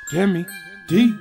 Deme D,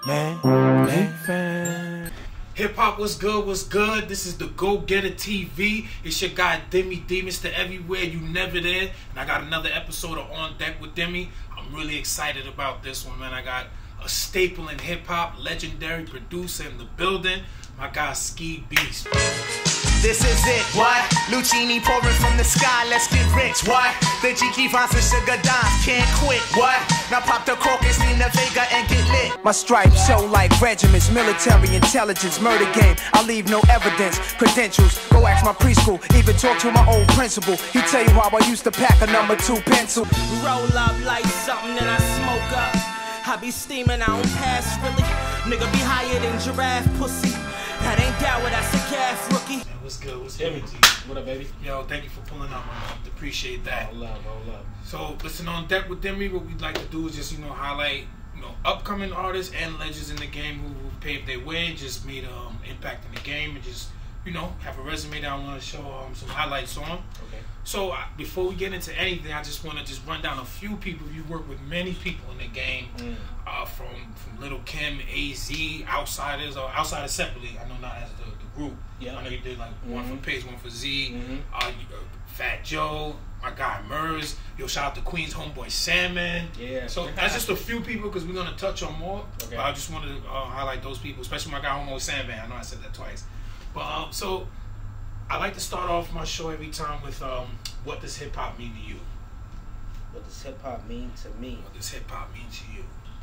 man. Hip hop, what's good? What's good? This is the DagogetaTv. It's your guy Deme D, Mr. Everywhere, You Never There. And I got another episode of On Deck with Deme. I'm really excited about this one, man. I got a staple in hip hop, legendary producer in the building. My guy Ski Beatz. This is it, what? Lucini pouring from the sky, let's get rich, what? The G finds the sugar dimes, can't quit, what? Now pop the crocus, Nina Vega and get lit. My stripes show like regiments, military intelligence, murder game. I leave no evidence, credentials. Go ask my preschool, even talk to my old principal. He tell you how I used to pack a number 2 pencil. Roll up like something that I smoke up. I be steaming, I don't pass really. Nigga be higher than giraffe pussy. That ain't that what I said, calf rookie. Man, what's good? What's good? What up, baby? Yo, thank you for pulling up, man. Appreciate that. All love, all love. So, listen, on Deck with Deme, what we'd like to do is just, highlight, upcoming artists and legends in the game who paved their way, just made an impact in the game, and just, have a resume that I want to show some highlights on. Okay. So, before we get into anything, I just want to just run down a few people. You work with many people in the game, from Little Kim, AZ, Outsiders, or Outsiders separately. I know not as the group. Yeah. I know you did like one for Pace, one for Z. Fat Joe, my guy Murs. Yo, shout out to Queens homeboy Salmon. Yeah. So that's just a few people because we're gonna touch on more. Okay. But I just wanted to highlight those people, especially my guy homeboy Salmon. I know I said that twice. But so I like to start off my show every time with what does hip hop mean to you? What does hip hop mean to me? What does hip hop mean to you?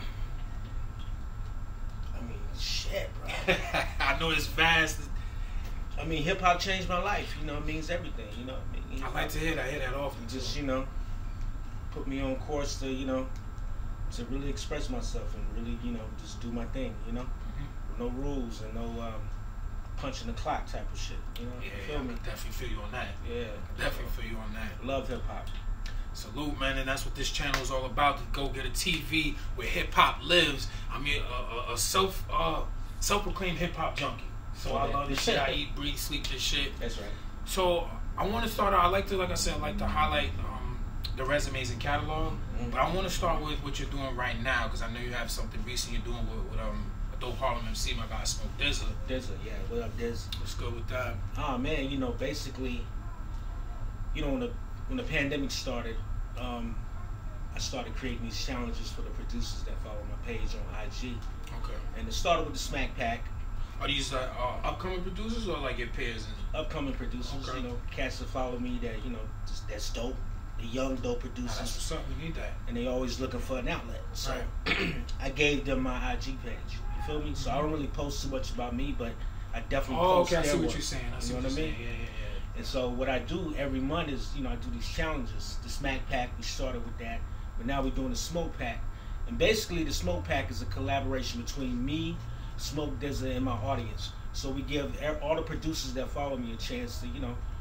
I mean, shit, bro. I know it's vast. I mean, hip hop changed my life. It means everything. I like to hear that. I hear that often. Just put me on course to to really express myself and really just do my thing. No rules and no punching the clock type of shit. Yeah, you feel me? Definitely feel you on that. Yeah, Definitely feel you on that. Love hip hop. Salute, man, and that's what this channel is all about. The DagogetaTv, where hip hop lives. I mean, a self-proclaimed hip hop junkie. So I love this shit. I eat, breathe, sleep this shit. That's right. So I want to start out. I like to highlight the resumes and catalog. But I want to start with what you're doing right now because I know you have something recent you're doing with a dope Harlem MC. My guy Smoke Dizza. Dizza, yeah. What up, Diz? What's good with that? Oh man, basically, when the pandemic started, I started creating these challenges for the producers that follow my page on IG. Okay. And it started with the Smack Pack. Are these upcoming producers or like your peers? Upcoming producers, okay. Cats that follow me that, that's dope. The young dope producers. That's what's up, we need that. And they always looking for an outlet. So right. I gave them my IG page. You feel me? So I don't really post too much about me, but I definitely post okay, I their see work. what you're saying. I see you know what I you're mean? saying. Yeah. And so what I do every month is, I do these challenges. The Smack Pack, we started with that. But now we're doing the Smoke Pack. And basically the Smoke Pack is a collaboration between me, Smoke Dizza, and my audience. So we give all the producers that follow me a chance to,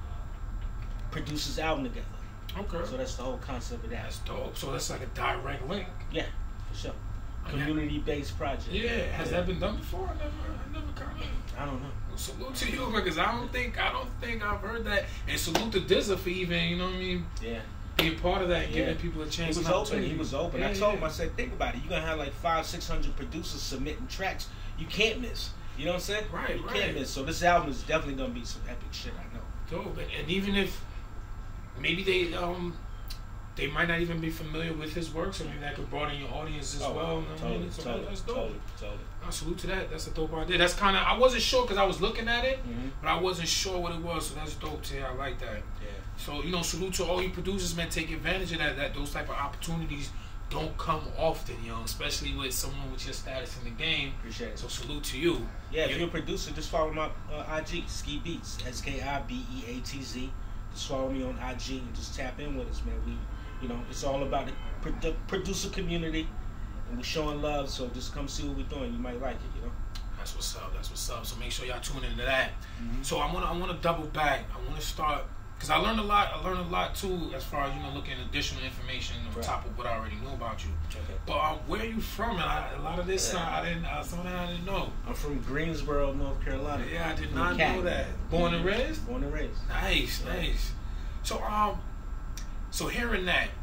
produce this album together. Okay. So that's the whole concept of that. That's dope. So that's like a direct link. Yeah, for sure. Community-based project. Yeah. Has that been done before? I never kind of. I don't know. Well, salute to you because I don't think I've heard that. And salute to Dizza for even, Yeah. being part of that and giving people a chance. He was open. Yeah, I told him, I said, think about it. You're gonna have like 500-600 producers submitting tracks. You can't miss. You know what I'm saying? Right. You can't miss. So this album is definitely gonna be some epic shit. I know. Dope. And even if maybe they might not even be familiar with his work, so maybe that could broaden your audience as well. Totally. That's dope. Totally. Salute to that. That's a dope idea. That's kind of, I wasn't sure because I was looking at it, but I wasn't sure what it was. So that's dope to hear. I like that. Yeah. So salute to all you producers, man. Take advantage of that. Those type of opportunities don't come often, especially with someone with your status in the game. Appreciate it. So salute to you. Yeah, if you're a producer, just follow my IG, Ski Beatz, SKIBEATZ. Just follow me on IG and just tap in with us, man. We, it's all about the producer community, and we're showing love. So just come see what we're doing. You might like it, That's what's up. That's what's up. So make sure y'all tune into that. So I wanna double back. I wanna start. Because I learned a lot too, as far as looking at additional information on top of what I already knew about you. Okay. But where are you from? And a lot of this, some of that I didn't know. I'm from Greensboro, North Carolina. Yeah, I did not know that. Born and raised. Born and raised. Nice. So hearing that,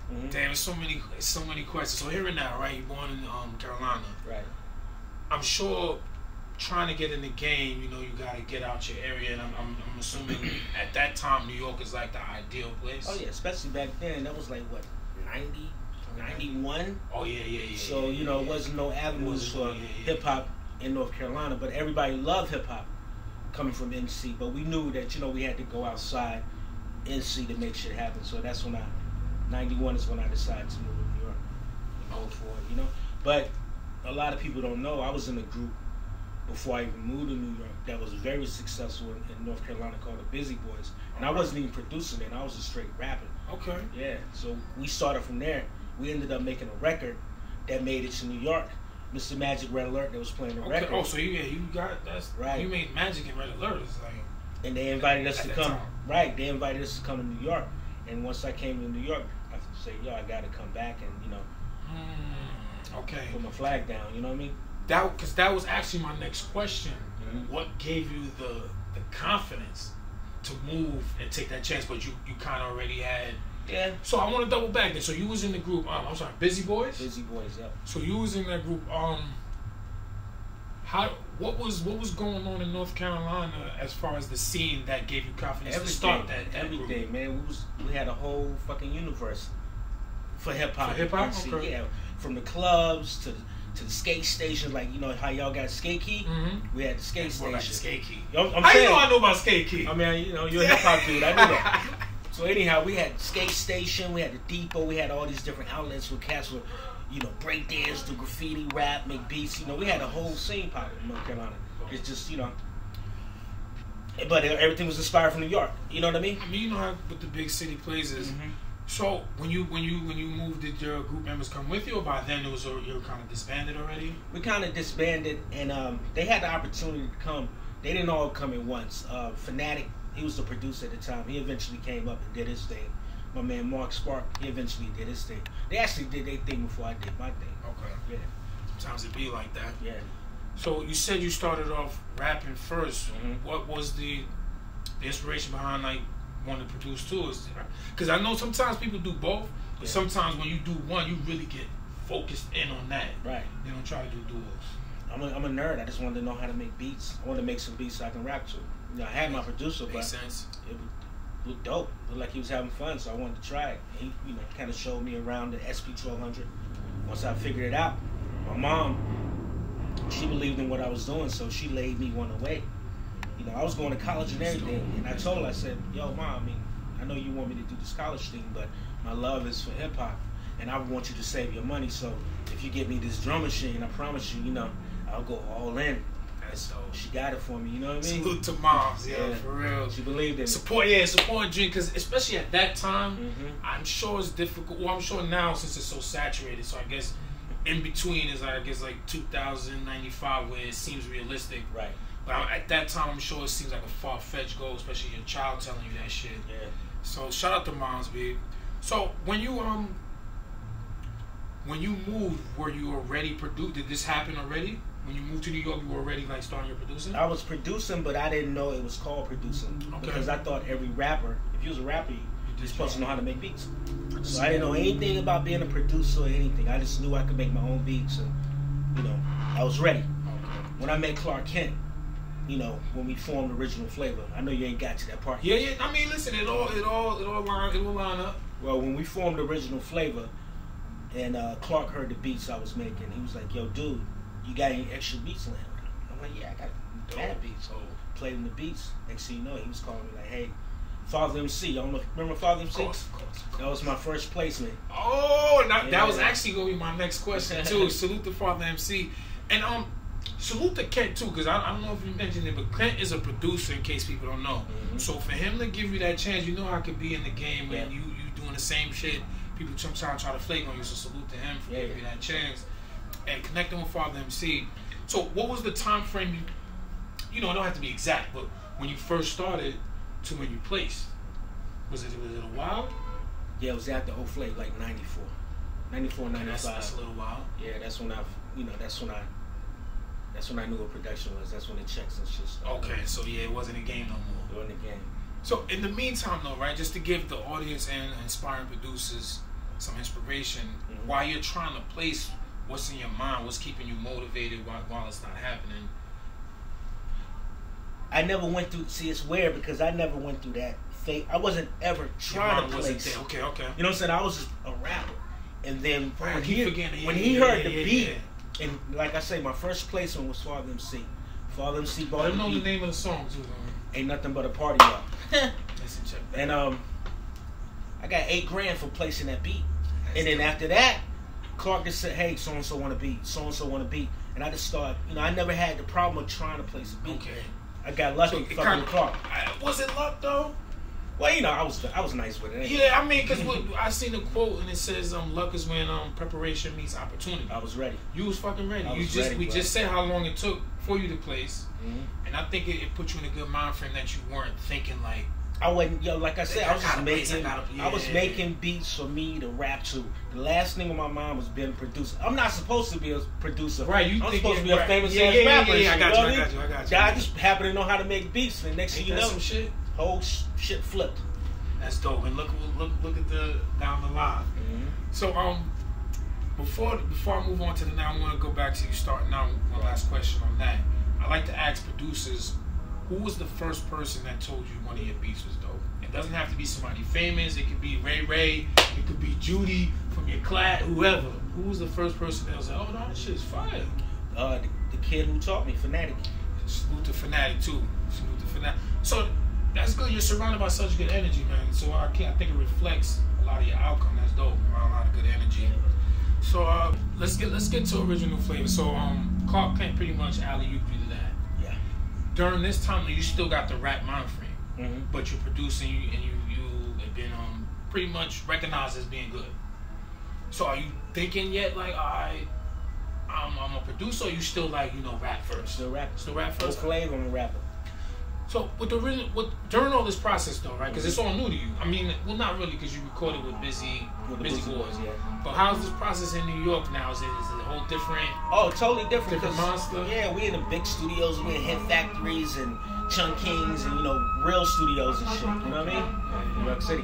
Damn, it's so many questions. So here and now, right? You're born in Carolina. Right. I'm sure trying to get in the game, you know, you got to get out your area, and I'm assuming at that time New York is like the ideal place. Oh yeah, especially back then. That was like what, 90, 91. Oh yeah. So you know, it wasn't no avenues for hip hop in North Carolina, but everybody loved hip hop coming from NC. But we knew that, you know, we had to go outside NC to make shit happen. So that's when 91 is when I decided to move to New York and go for it, you know. But a lot of people don't know I was in a group before I even moved to New York that was very successful in North Carolina called the Busy Boys. And I wasn't even producing it. I was just straight rapping. Okay. Yeah. So we started from there. We ended up making a record that made it to New York. Mr. Magic Red Alert that was playing the record. Oh, so you got that's right. You made Magic and Red Alert. It's like, and they invited us to come. Time. Right. They invited us to come to New York. And once I came to New York, I said, yo, I got to come back and, you know, okay, put my flag down. You know what I mean? Because that was actually my next question. What gave you the confidence to move and take that chance? But you kind of already had. Yeah. So I want to double back there. So you was in the group. I'm sorry, Busy Boys. Busy Boys. Yep. So you was in that group. What was going on in North Carolina as far as the scene that gave you confidence to start that everything, group? Man. We had a whole fucking universe for hip hop. For hip hop, okay. Yeah, from the clubs to the skate stations, like, you know how y'all got Skate Key. We had the skate station. Like Skate Key. I know about Skate Key. I mean, you know, you're a hip hop dude. I knew that. So anyhow, we had Skate Station, we had the Depot, we had all these different outlets with cats with, you know, break dance, do graffiti, rap, make beats. You know, we had a whole scene popping in North Carolina. It's just, you know, but everything was inspired from New York. You know what I mean? I mean, you know how with the big city places. So when you moved, did your group members come with you, or by then you were kind of disbanded already? We kind of disbanded, and they had the opportunity to come. They didn't all come at once. Fanatic, he was the producer at the time. He eventually came up and did his thing. My man Mark Spark, he eventually did his thing. They actually did their thing before I did my thing. Okay. Yeah. Sometimes it be like that. Yeah. So you said you started off rapping first. What was the inspiration behind like wanting to produce too? Because I know sometimes people do both, but sometimes when you do one, you really get focused in on that. Right. You don't try to do duos. I'm a nerd. I just wanted to know how to make beats. I wanted to make some beats so I can rap to. You know, I had my producer, but sense. It looked dope. It looked like he was having fun, so I wanted to try it. He, you know, kind of showed me around the SP1200. Once I figured it out, my mom, she believed in what I was doing, so she laid me one away. You know, I was going to college and everything, and I told her, I said, yo, Mom, I mean, I know you want me to do this college thing, but my love is for hip-hop, and I want you to save your money, so if you get me this drum machine, I promise you, you know, I'll go all in. That's dope. She got it for me, you know what I mean? Salute to moms, yeah, for real. She believed in it. Support dream, because especially at that time, I'm sure it's difficult. Well, I'm sure now since it's so saturated, so I guess in between is like 2095 where it seems realistic. Right. But at that time, I'm sure it seems like a far-fetched goal, especially your child telling you that shit. Yeah. So shout out to moms, babe. So when you moved, were you already produced? Did this happen already? When you moved to New York, you were already like starting your producing? I was producing, but I didn't know it was called producing. Okay. Because I thought every rapper, if you was a rapper, you're supposed to know how to make beats. So I didn't know anything about being a producer or anything. I just knew I could make my own beats, and you know, I was ready. Okay. When I met Clark Kent, you know, when we formed Original Flavor, I know you ain't got to that part. Yeah. I mean, listen, it will line up. Well, when we formed Original Flavor, and Clark heard the beats I was making, he was like, "Yo, dude, you got any extra beats laying around?" I'm like, "Yeah, I got mad beats." So played him the beats. Next thing you know, he was calling me like, "Hey, Father MC, I don't know if you remember Father MC? Of course. That was my first placement. Oh, that was actually gonna be my next question too. Salute to Father MC, and salute to Kent too, because I don't know if you mentioned it, but Kent is a producer in case people don't know. So for him to give you that chance, you know how it could be in the game when you doing the same shit. People sometimes try to flake on you, so salute to him for giving you that chance and connecting with Father MC. So what was the time frame? You know, it don't have to be exact, but when you first started to when you placed, was it a while? Yeah, it was after O-Flake, like 94, 95. That's a little while. Yeah, that's when I knew what production was. That's when the checks and shit started. Okay, so yeah, it wasn't a game no more. It wasn't a game. So in the meantime though, right, just to give the audience and aspiring producers some inspiration while you're trying to place what's in your mind, what's keeping you motivated while it's not happening. I never went through. See, it's weird because I never went through that phase. I wasn't ever trying to place. Okay. You know what I'm saying? I was just a rapper, and then when he heard heard the beat, and like I say, my first placement was Father MC. Father MC bought I the know beat. the name of the song too. Ain't nothing but a party, y'all. Listen, check that. And I got $8,000 for placing that beat. And then after that, Clark just said, "Hey, so and so want a beat. So and so want a beat." And I just started. You know, I never had the problem of trying to place a beat. Okay. I got lucky fucking with Clark. Was it luck though? Well, you know, I was nice with it. Anyway. Yeah, I mean, because I seen a quote and it says, "Luck is when preparation meets opportunity." I was ready. You was fucking ready. We just said how long it took for you to place, and I think it put you in a good mind frame that you weren't thinking like. I wasn't, like I said, I was making beats for me to rap to. The last thing on my mind was being a producer. I'm not supposed to be a producer. Right, I'm supposed to be a famous ass rapper. Yeah, I got you. I just happen to know how to make beats, and next thing you know, some shit? Whole shit flipped. That's dope. And look at the down the line. So before I move on to the now, I want to go back to you starting out. One last question on that. I like to ask producers, who was the first person that told you one of your beats was dope? It doesn't have to be somebody famous. It could be Ray. It could be Judy from your class, whoever. Who was the first person that was like, "Oh no, this shit's fire"? The kid who taught me, Fanatic. Salute to Fanatic too. Salute to Fanatic. So that's good. You're surrounded by such good energy, man. So I think it reflects a lot of your outcome. That's dope. Around a lot of good energy. So let's get to original flavor. So Clark Kent pretty much alley-ooped you to that. Yeah. During this time, you still got the rap mind frame, but you're producing and you have been pretty much recognized as being good. So are you thinking yet like, I'm a producer, or you still like, rap first? Still rap. Still rap first? Flavor, I'm a rapper. So during all this process though, right? Because it's all new to you. I mean, well, not really, because you recorded with Busy Boys. Yeah. But how's this process in New York now? Is it a whole different? Oh, totally different. Different monster. Yeah, we in the big studios. We in Hit Factories and Chunk Kings and real studios and shit. You know what I mean? New York City.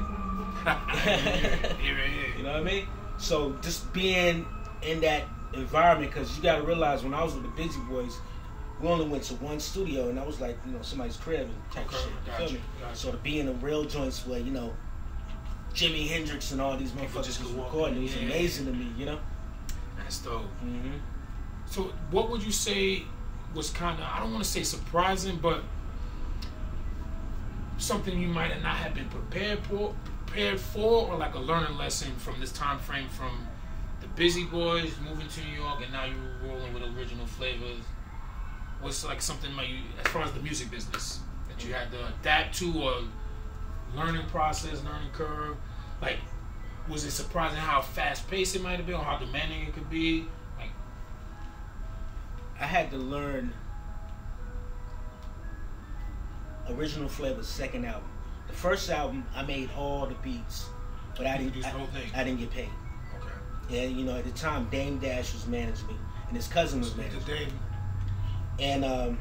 Yeah. You know what I mean? So just being in that environment, because you got to realize when I was with the Busy Boys, we only went to one studio, and that was like, somebody's crib and type of shit. You feel me? So to be in the real joints where, Jimi Hendrix and all these motherfuckers was recording, it was amazing to me, That's dope. So what would you say was kind of, I don't want to say surprising, but something you might not have been prepared for, or like a learning lesson from this time frame from the Busy Boys moving to New York and now you're rolling with original flavors? What's like something like you, as far as the music business, that you had to adapt to, or learning process, learning curve? Like, was it surprising how fast paced it might have been, or how demanding it could be? Like, I had to learn original flavor's second album. The first album, I made all the beats, but I didn't get paid. Okay. And at the time, Deme Dash was managing me, and his cousin was managing me. And Now,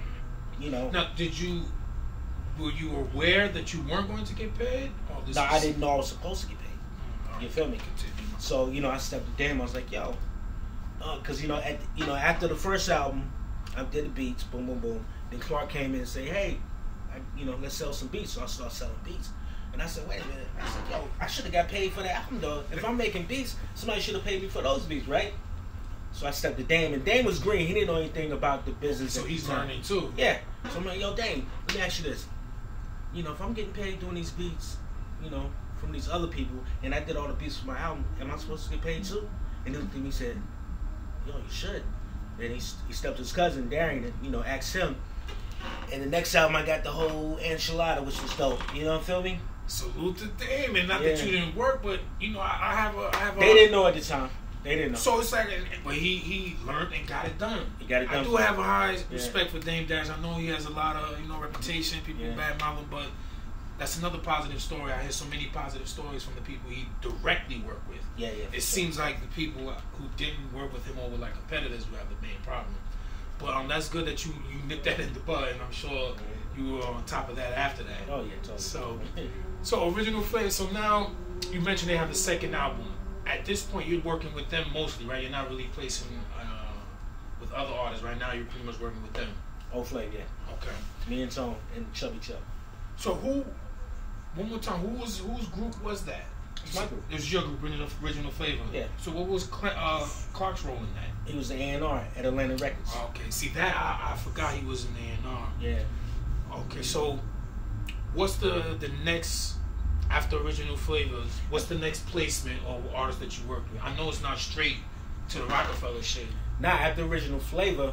were you aware that you weren't going to get paid? No, I didn't know I was supposed to get paid. You feel me? So I stepped to Dame. I was like, yo, because after the first album, I did the beats, boom, boom, boom. Then Clark came in and said, hey, let's sell some beats. So I started selling beats. And I said, wait a minute. I said, yo, I should have got paid for that album, though. If I'm making beats, somebody should have paid me for those beats, right? So I stepped to Dame, and Dame was green. He didn't know anything about the business. So he's learning too. Yeah. So I'm like, yo, Dame, let me ask you this. If I'm getting paid doing these beats, from these other people, and I did all the beats for my album, am I supposed to get paid too? And he looked at me and said, yo, you should. Then he stepped to his cousin, Darian, and, asked him. And the next album, I got the whole enchilada, which was dope. Feel me? Salute to Dame, and not that you didn't work, but, I have a... They didn't know at the time. They didn't know. So it's like, but he learned and got it done. He got it done. I do have a high respect for Dame Dash. I know he has a lot of reputation. People badmouth him, but that's another positive story. I hear so many positive stories from the people he directly worked with. Yeah. It seems like the people who didn't work with him or were like competitors who have the main problem. But that's good that you nipped that in the bud, and I'm sure you were on top of that after that. Oh yeah, totally. So original flavor. So now you mentioned they have the second album. at this point, you're working with them mostly, right? You're not really placing with other artists right now. You're pretty much working with them. O-Flame, yeah. Okay. Me and Tone and Chubby Chub. So one more time, whose group was that? It's my group. It was your group, Original Flavor. Yeah. So what was Clark's role in that? He was the A&R at Atlantic Records. Okay. See that I forgot he was in the A&R. Yeah. Okay. So what's the next after Original Flavors? What's the next placement or artist that you worked with? I know it's not straight to the Rocafella shit. Nah, after Original Flavor,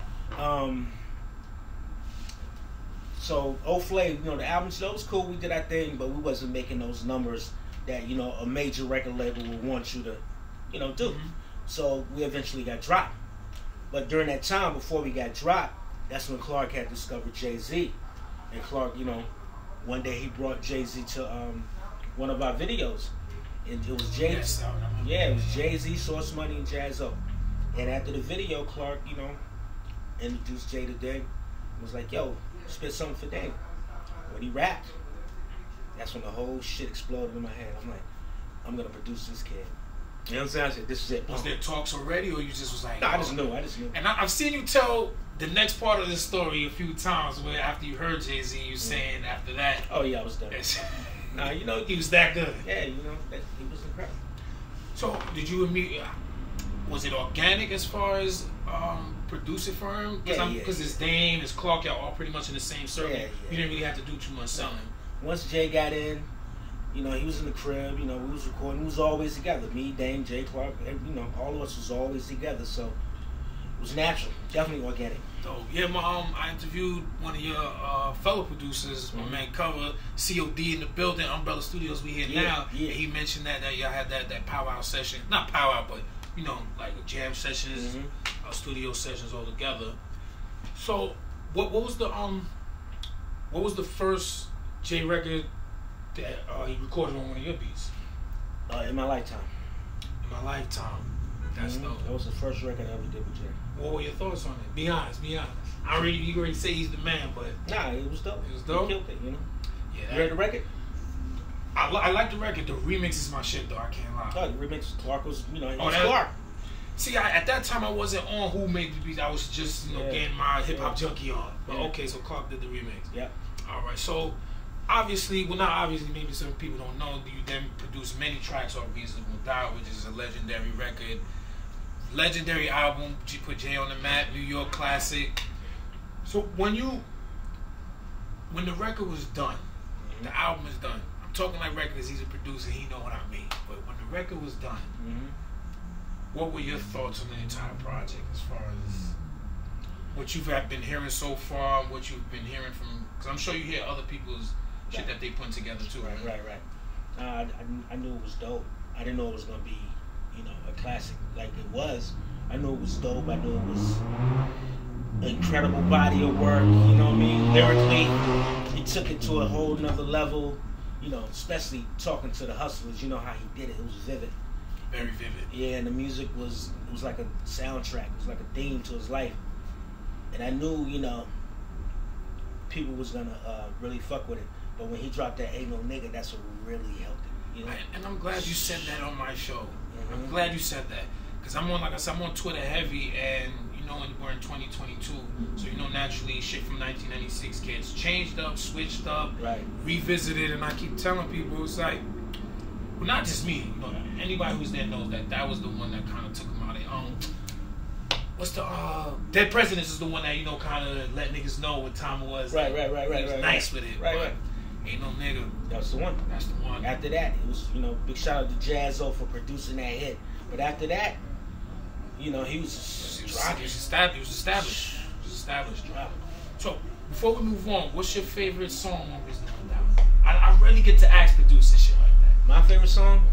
so O-Flame, you know, the album still was cool. We did our thing, but we wasn't making those numbers that, you know, a major record label would want you to, you know, do. Mm-hmm. So we eventually got dropped. But during that time, before we got dropped, that's when Clark had discovered Jay-Z. And Clark, you know, one day he brought Jay-Z to one of our videos. And it was Jay-Z. Yes, Yeah, it was Jay-Z, Source Money, and Jazzo. And after the video, Clark, you know, introduced Jay to Deme. Was like, yo, spit something for Deme. When he rapped, that's when the whole shit exploded in my head. I'm like, I'm gonna produce this kid. You know what I'm saying? I said, this is it. Was there talks already, or you just was like? No, I just knew. And I've seen you tell the next part of this story a few times, where after you heard Jay-Z, you saying after that. Oh yeah, I was done. Nah, you know, he was that good. Yeah, you know, he was incredible. So did you immediately? Was it organic as far as producing for him? Because it's Dame, it's Clark, y'all all pretty much in the same circle. Yeah. You didn't really have to do too much selling. Once Jay got in, you know, he was in the crib, you know, we was recording, we was always together. Me, Dame, Jay, Clark, you know, all of us was always together, so it was natural, definitely organic. Dope. Yeah, I interviewed one of your fellow producers, my man Cover, COD in the building, Umbrella Studios, we here now. Yeah. And he mentioned that y'all had that powwow session, not powwow, but you know, like jam sessions, studio sessions all together. So, what was the first Jay record that he recorded on one of your beats? In my lifetime. In my lifetime. That's dope. That was the first record I ever did with Jay. What were your thoughts on it? Be honest. You already say he's the man, but nah, it was dope. It was dope. He killed it, you know. Yeah. You read the record? I like the record. The remix is my shit, though. I can't lie. Oh, the remix, Clark was, you know, he was Clark. See, at that time, I wasn't on Who Made the Beats. I was just, you know, getting my hip-hop junkie on. But okay, so Clark did the remix. Yeah. All right, so obviously, well, not obviously, maybe some people don't know, you then produced many tracks on Reasonable Doubt, which is a legendary record. Legendary album, you put Jay on the map, New York classic. So when the record was done, the album is done, I'm talking like record as he's a producer, he know what I mean. But when the record was done, what were your thoughts on the entire project as far as what you've been hearing so far, what you've been hearing from, because I'm sure you hear other people's shit that they put together too, right? Right. I knew it was dope. I didn't know it was going to be, you know, a classic like it was. I knew it was dope. I knew it was an incredible body of work, you know what I mean? Lyrically, he took it to a whole nother level, you know, especially talking to the hustlers, you know how he did it. It was vivid. Very vivid. Yeah, and the music was like a soundtrack. It was like a theme to his life. And I knew, you know, people was gonna really fuck with it. But when he dropped that Ain't No Nigga, that's what really helped it. You know? And I'm glad you said that on my show. I'm glad you said that. Because I'm on, like I said, I'm on Twitter heavy, and you know, we're in 2022. So, you know, naturally, shit from 1996 gets changed up, switched up, revisited, and I keep telling people, it's like, well, not just me, you know, anybody who's there knows that was the one that kind of took him out of their own. What's the Dead Presidents is the one that, you know, kind of let niggas know what time it was. Right. He was nice with it. Right. Ain't No Nigga. That's the one. After that, it was, you know, big shout out to Jazzo for producing that hit. But after that, you know, he was established. So, before we move on, what's your favorite song on Reasonable Doubt? I rarely get to ask producers shit like that. My favorite song?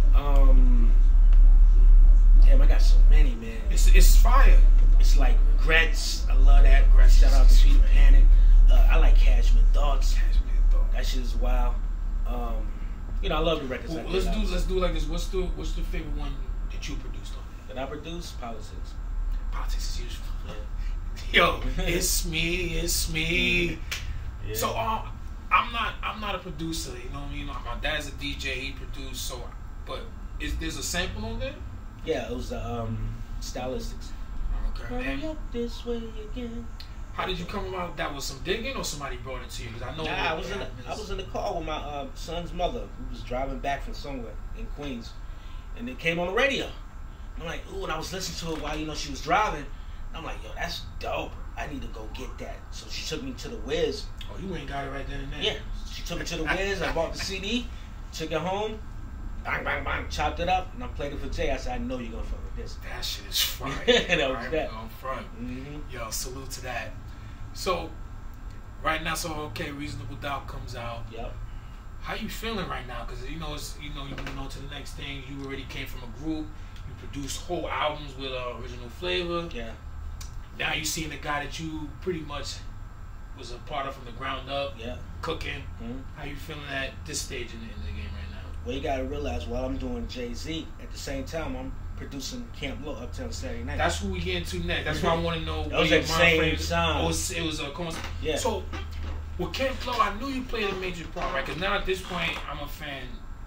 Damn, I got so many, man. It's fire. It's like Regrets. I love that. Shout out to Peter Panic. I like Cashmere Thoughts. That shit is wild. You know, I love the records. Well, let's do like this. What's the favorite one that you produced on it? That I produced? Politics. Politics is usual. Yo, it's me. Yeah. So I'm not a producer, you know what I mean? My dad's a DJ, he produced, but there's a sample on there? Yeah, it was Stylistics. Okay. Hurry up this way again. How did you come about that? Was some digging or somebody brought it to you? Because I know. Nah, I was in the car with my son's mother, who was driving back from somewhere in Queens, and it came on the radio. I'm like, ooh, and I was listening to it while she was driving. I'm like, yo, that's dope. I need to go get that. So she took me to the Wiz. Oh, you ain't got it right then and there. Yeah, she took me to the Wiz. I bought the CD, took it home, bang, bang, bang, chopped it up, and I played it for Jay. I said, I know you're gonna fuck with this. That shit is fire. That was that. On front. Mm-hmm. Yo, salute to that. So, right now, okay, Reasonable Doubt comes out. Yep. How you feeling right now? Because you moving on to the next thing. You already came from a group. You produced whole albums with original flavor. Yeah. Now you seeing the guy that you pretty much was a part of from the ground up. Yeah. Cooking. Mm-hmm. How you feeling at this stage in the game right now? Well, you gotta realize while I'm doing Jay-Z, at the same time I'm producing Camp Low Uptown Saturday Night. That's who we get into next. That's why I want to know. That was at the same time. It was a coincidence. Yeah. So, with Camp Low, I knew you played a major part, right? Because now at this point, I'm a fan.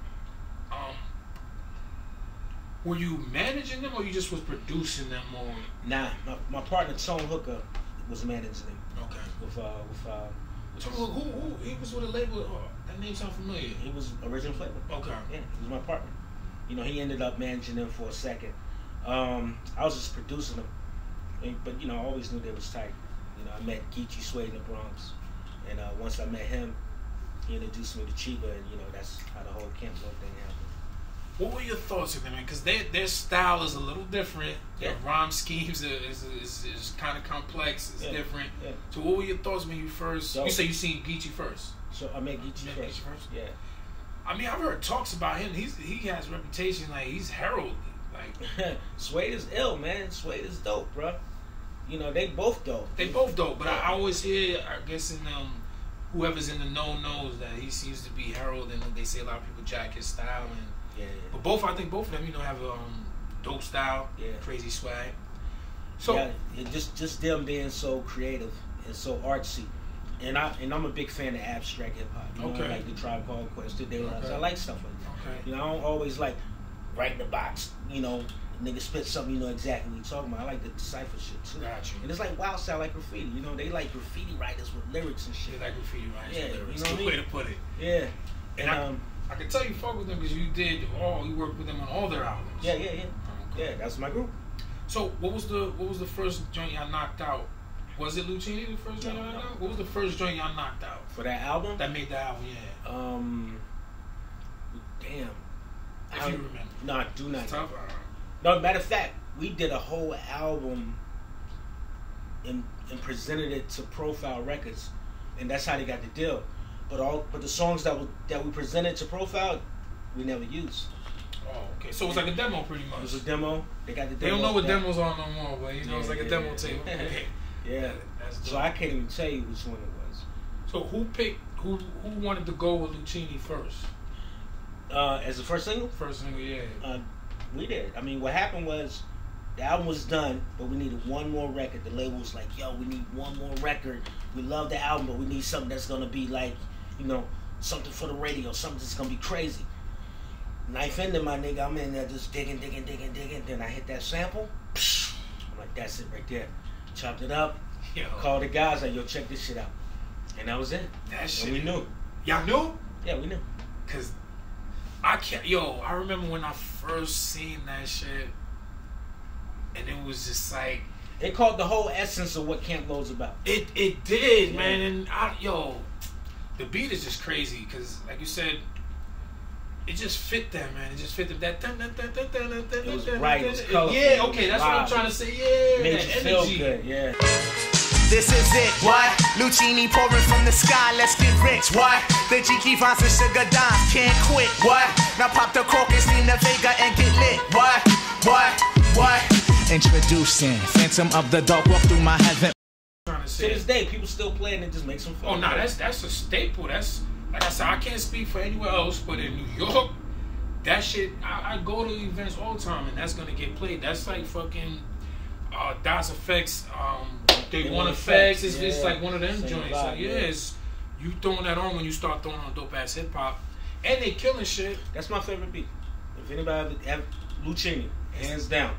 Were you managing them, or you just was producing them more? Nah, my partner Tone Hooker was managing them. Okay. With who he was with a label? That name sounds familiar. He was Original Flavor. Okay. Yeah, he was my partner. He ended up managing them for a second. I was just producing them, but I always knew they was tight. I met Geechee Suede in the Bronx, and once I met him, he introduced me to Chiba, and that's how the whole Camp Low thing happened. What were your thoughts of them? Because their style is a little different. Yeah. Their rhyme schemes is kind of complex. It's different. Yeah. So what were your thoughts when you first? You say you seen Geechee first. So I met Geechee first. Yeah. I mean, I've heard talks about him. He has a reputation like he's heralded. Like Suede is ill, man. Suede is dope, bro. They both dope. They both dope, but I always hear, I guess in whoever's in the know knows that he seems to be heralded, and they say a lot of people jack his style and. Yeah. But I think both of them, have dope style, crazy swag. So yeah, just them being so creative and so artsy, and I'm a big fan of abstract hip hop. Okay. Like the Tribe Called Quest, the De La. Okay. I like stuff like that. Okay. I don't always like write in the box. Nigga spit something, exactly what you're talking about. I like the decipher shit too. Got you. And it's like wild style, like graffiti. They like graffiti writers with lyrics and shit. They like graffiti writers with lyrics. You know what I mean? Good way to put it. Yeah. And I can tell you fuck with them because you worked with them on all their albums. Yeah. Okay. Yeah, that's my group. So what was the first joint y'all knocked out? Was it Lucini the first joint y'all knocked out? What was the first joint y'all knocked out? For that album? That made the album, yeah. Damn. If you remember. No, I do not. It's tough. No, matter of fact, we did a whole album and presented it to Profile Records, and that's how they got the deal. But the songs that we presented to Profile, we never used. Oh, okay. So it was like a demo, pretty much. It was a demo. They got the demo. They don't know what demos are no more, but it's like a demo tape. Okay. Yeah. So I can't even tell you which one it was. So who wanted to go with Lucini first? As the first single? First single, yeah. We did. I mean, what happened was the album was done, but we needed one more record. The label was like, yo, we need one more record. We love the album, but we need something that's going to be like, something for the radio, something that's going to be crazy. Knife into my nigga, I'm in there just digging. Then I hit that sample. I'm like, that's it right there. Chopped it up. Yo. Called the guys, like, yo, check this shit out. And that was it. That shit. And we knew. Y'all knew? Yeah, we knew. Cause I remember when I first seen that shit, and it was just like it caught the whole essence of what Camp Low's about. It did, man. And the beat is just crazy because, like you said, it just fit them, man. It just fit them. That it was right. It was colorful. Yeah, okay, that's what I'm trying to say. Yeah, made that you energy. Feel good. Yeah. This is it, what? Lucini pouring from the sky, let's get rich, what? The Ski Beatz and sugar dimes, can't quit, what? Now pop the cork and steam the Vega and get lit, what? Introducing Phantom of the Dark, walk through my heaven. To this day, people still play and it just makes them feel. Oh no, that's a staple. That's like I said, I can't speak for anywhere else, but in New York, that shit, I go to events all the time and that's gonna get played. That's like fucking Das Effects, They Want Effects. It's like one of them joints. Like, it's you throwing that on when you start throwing on dope ass hip hop, and they killing shit. That's my favorite beat. If anybody ever Lucini, hands down.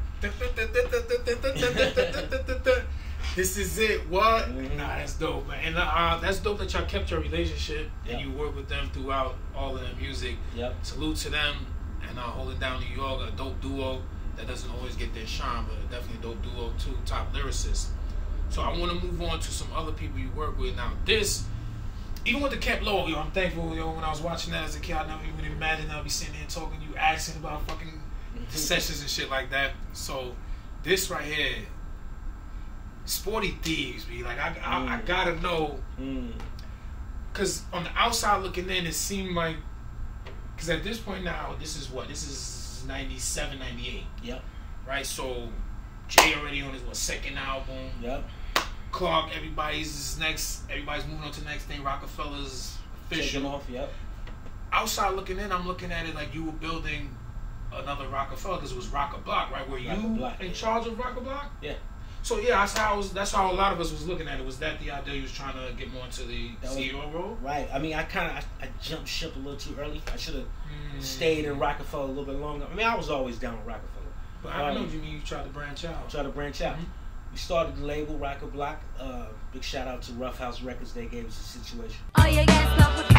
This is it. What? Nah, that's dope, man. And that's dope that y'all kept your relationship and you work with them throughout all of their music. Yep. Salute to them and holding down New York, a dope duo that doesn't always get their shine, but definitely a dope duo too, top lyricists. So I want to move on to some other people you work with. Now this, even with the Camp Low, I'm thankful, when I was watching that as a kid, I never even imagined I'd be sitting there talking to you, asking about fucking sessions and shit like that. So this right here, Sporty Thieves, be like, I gotta know, because on the outside looking in, it seemed like, because at this point now, this is 97, 98. Yep. Right, so Jay already on his second album. Yep. Clark, everybody's moving on to the next thing. Rocafella's official. Taking off, yep. Outside looking in, I'm looking at it like you were building another Rocafella, because it was Blok, right? Were you in charge of Blok? Yeah. So yeah, that's how a lot of us was looking at it. Was that the idea you was trying to get more into the CEO role? Right. I mean, I jumped ship a little too early. I should have stayed in Rocafella a little bit longer. I mean, I was always down with Rocafella. But I know you mean you tried to branch out. We started the label Blok. Big shout out to Rough House Records. They gave us a situation. Oh, you get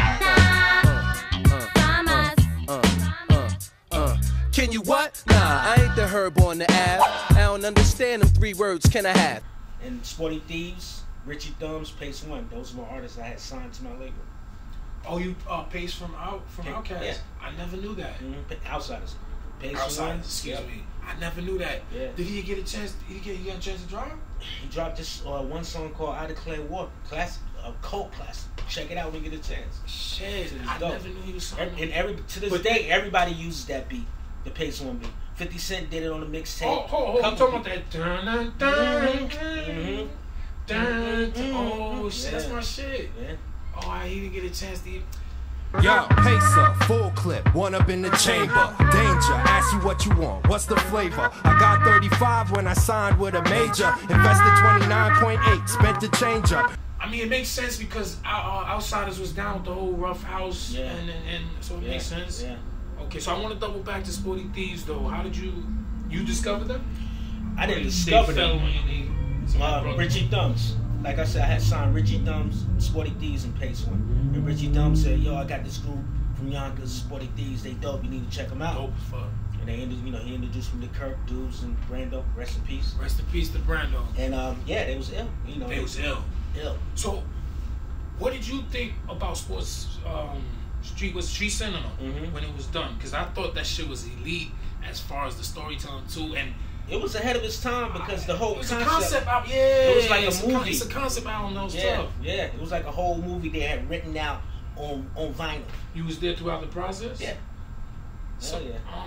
Can you what? Nah, I ain't the herb on the app. I don't understand them 3 words. Can I have? And Sporty Thieves, Richie Thumbs, Pace One. Those were artists I had signed to my label. Oh, you Pace from Outkast? Yeah. I never knew that. Outsiders. Outsiders, excuse me. I never knew that. Yeah. Did he get a chance? Did he get a chance to drop? He dropped this one song called "I Declare War," classic, a cult classic. Check it out when you get a chance. Shit, I never knew he was signed. And to this day, everybody uses that beat, the Pace One beat. 50 Cent did it on the mixtape. Oh, I'm talking about that. Dun, dun, dun, dun. Oh shit, that's my shit. Yeah. Oh, he didn't get a chance to. Yo, Pacer, full clip, one up in the chamber. Danger, ask you what you want, what's the flavor? I got 35 when I signed with a major. Invested 29.8, spent the change up. I mean, it makes sense because Outsiders was down with the whole Rough House, and so it makes sense. Yeah. Okay, so I want to double back to Sporty Thieves though. How did you discover them? I didn't discover them. Richie Thumbs. Like I said, I had signed Richie Thumbs, Sporty Thieves, and Pace One. And Richie Thumbs said, "Yo, I got this group from Yonkers, Sporty Thieves. They dope. You need to check them out." Dope as fuck. And they, he introduced me to Kirk, Dudes, and Brando. Rest in peace. Rest in peace to Brando. And yeah, they was ill. They was ill. Ill. So, what did you think about sports? Street Cinema when it was done? Because I thought that shit was elite as far as the storytelling too, and it was ahead of its time because the whole concept album. Yeah, it was like a movie. It's a concept album. That was tough. Yeah, it was like a whole movie they had written out on vinyl. You was there throughout the process. Yeah. So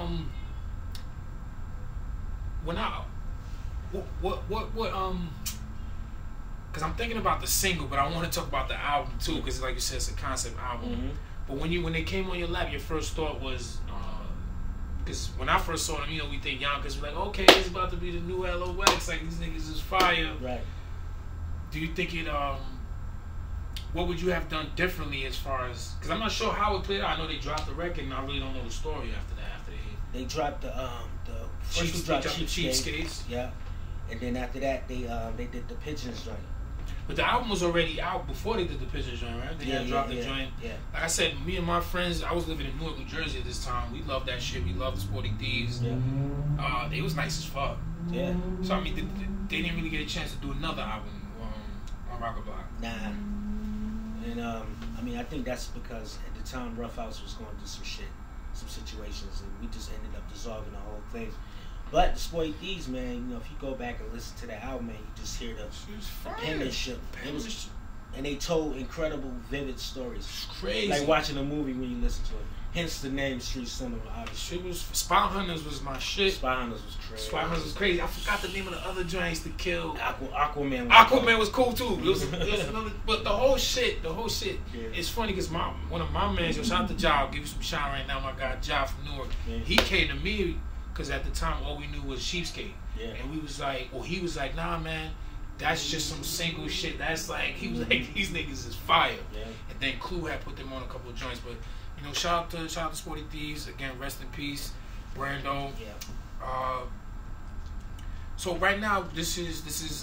when because I'm thinking about the single, but I want to talk about the album too, because like you said, it's a concept album. But when they came on your lap, your first thought was, because when I first saw them, we think Yonkers, we're like, okay, it's about to be the new LOX, like these niggas is fire. Right. Do you think it, what would you have done differently as far as, because I'm not sure how it played out. I know they dropped the record, and I really don't know the story after that. After they dropped the first we dropped Cheapskates. Yeah. And then after that, they did the Pigeons joint. But the album was already out before they did the Pigeons joint, right? They had dropped the joint. Yeah. Like I said, me and my friends, I was living in Newark, New Jersey at this time. We loved that shit. We loved the Sporty Thieves. Yeah. They was nice as fuck. Yeah. So I mean, they didn't really get a chance to do another album on Blok. Nah. And I mean, I think that's because at the time Rough House was going through some situations, and we just ended up dissolving the whole thing. But the Sporty Thieves, man, if you go back and listen to the album, man, you just hear the penmanship. And they told incredible, vivid stories. It's crazy. Like watching a movie when you listen to it. Hence the name Street Cinema, obviously. Spy Hunters was my shit. Spy Hunters was crazy. Spy Hunters was crazy. I forgot the name of the other joints to kill. Aquaman was cool too. It was another, but the whole shit. Yeah. It's funny because one of my mans, shout out to Job, give you some shine right now, my guy Job from Newark. Yeah. He came to me because at the time all we knew was Sheepskate. Yeah. And we was like, he was like, nah man, that's just some single shit. That's like, he was like, these niggas is fire. Yeah. And then Clue had put them on a couple of joints, but shout out to Sporty Thieves again. Rest in peace. Brando. Yeah. So right now, this is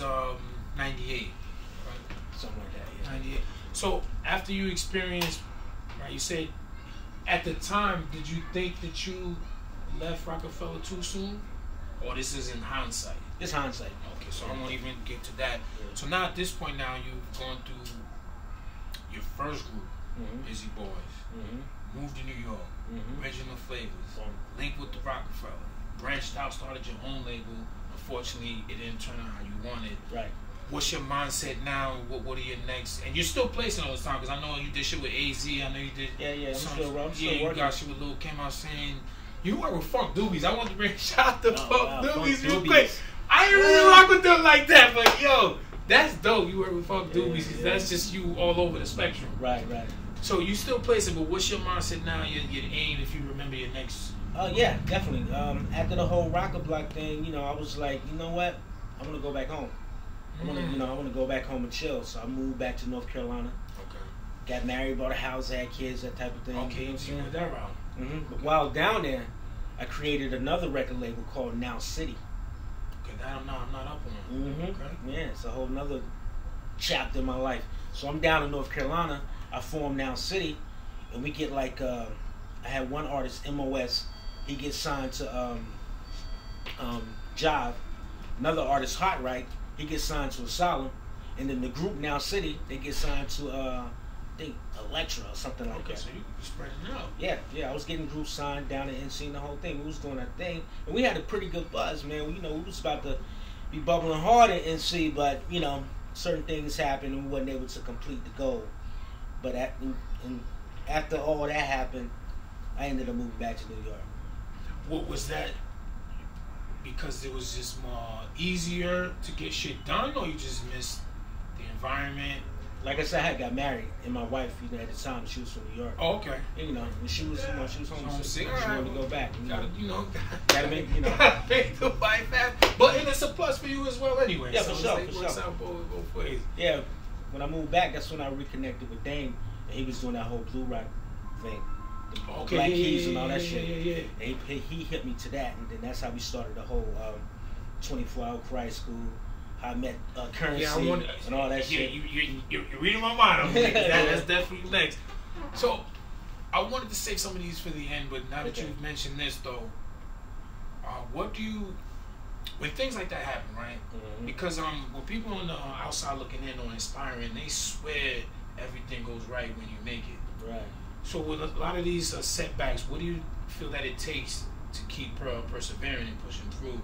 98, right? Something like that. Yeah. 98. So after you experienced, right? You said at the time, did you think that you left Rocafella too soon, or this is in hindsight? It's hindsight. Okay, so I won't even get to that. Yeah. So now at this point, now you've gone through your first group, Busy Boys, moved to New York, Original Flavors, linked with the Rocafella, branched out, started your own label. Unfortunately, it didn't turn out how you wanted. Right. What's your mindset now? What are your next? And you're still placing all the time, because I know you did shit with AZ. I know you did. Yeah. I'm still you working. got shit with Lil Kim. I was saying you work with Funk Doobies. I want to bring shout out to Funk Doobies real quick. I ain't really rock with them like that, but yo, that's dope. You work with Funk Doobies, because that's just you all over the spectrum. Right. So you still placing, but what's your mindset now? Your aim, if you remember your next. Oh yeah, definitely. After the whole Rocker Block thing, I was like, you know what? I want to go back home. I want to go back home and chill. So I moved back to North Carolina. Okay. Got married, bought a house, had kids, that type of thing. Okay, so you went that route. But while down there, I created another record label called Now City. Okay, that I'm not up on. Okay. Okay. Yeah, it's a whole nother chapter in my life. So I'm down in North Carolina. I formed Now City, and we get like I had one artist, MOS. He gets signed to Jive. Another artist, Hot Right, he gets signed to Asylum. And then the group Now City, they get signed to I think Elektra or something like that. Okay, so you spreading out. Yeah, I was getting groups signed down in NC and the whole thing. We was doing that thing. And we had a pretty good buzz, man. We was about to be bubbling hard in NC, but, certain things happened and we wasn't able to complete the goal. But after all that happened, I ended up moving back to New York. What was that? Because it was just more easier to get shit done, or you just missed the environment? Like I said, I had got married, and my wife, at the time, she was from New York. Oh, okay. And, and she was homesick. She Right. wanted to go back. Gotta make the wife happy. But it's a plus for you as well, anyway. Yeah, so for sure. It works out both ways. Yeah, when I moved back, that's when I reconnected with Deme, and he was doing that whole Blue Rock thing. Okay, Black Keys and all that shit. Yeah. And he hit me to that, and then that's how we started the whole 24-hour Cry School. How I met Currensy and all that shit. You're reading my mind. That's definitely next. So I wanted to save some of these for the end, but now that you've mentioned this, though, what do you, when things like that happen, right? Because when people on the outside looking in or inspiring, they swear everything goes right when you make it. Right. So with a lot of these setbacks, what do you feel that it takes to keep persevering and pushing through,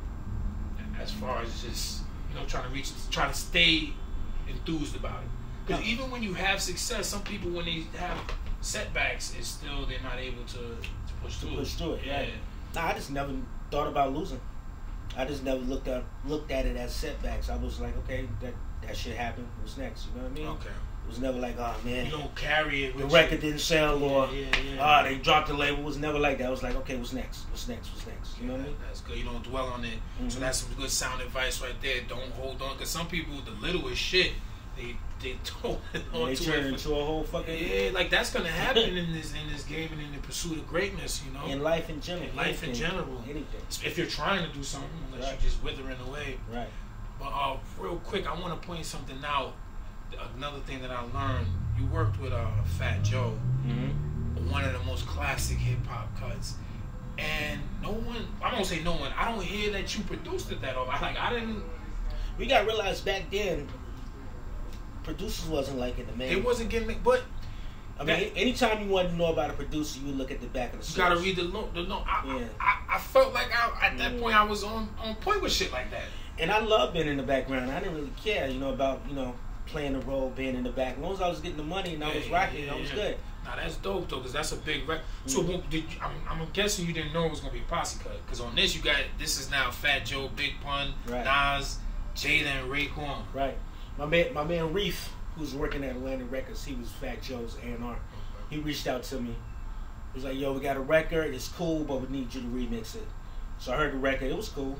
as far as just trying to stay enthused about it? Because even when you have success, some people, when they have setbacks, it's still they're not able to push through. Yeah. Right. Nah, I just never thought about losing. I just never looked at it as setbacks. I was like, okay, that shit happened. What's next? You know what I mean? Okay. It was never like, oh man, you don't carry it. The record didn't sell, or they dropped the label. It was never like that. I was like, okay, what's next? You know what I mean? That's good. You don't dwell on it. So that's some good sound advice right there. Don't hold on, because some people, the littlest shit, they don't hold on to turn it into a whole fucking like that's gonna happen in this game and in the pursuit of greatness. In life in general. Anything. If you're trying to do something, unless you're just withering away. Right. But real quick, I want to point something out. Another thing that I learned, you worked with Fat Joe, one of the most classic hip hop cuts, and I don't say no one, I don't hear that you produced it that often. I didn't. We got realized back then, producers wasn't like in the main. It wasn't getting, but I mean, anytime you wanted to know about a producer, you would look at the back of the source. You gotta read the note. I felt like at that point I was on point with shit like that. And I loved being in the background. I didn't really care, about playing the role, being in the back. As long as I was getting the money and I was rocking, I was good. Now that's dope though, because that's a big record. So I'm guessing you didn't know it was gonna be a posse cut, because on this this is now Fat Joe, Big Pun, Nas, Jada, and Raekwon. Right. My man Reef, who's working at Atlantic Records, he was Fat Joe's A&R. He reached out to me. He was like, "Yo, we got a record. It's cool, but we need you to remix it." So I heard the record. It was cool.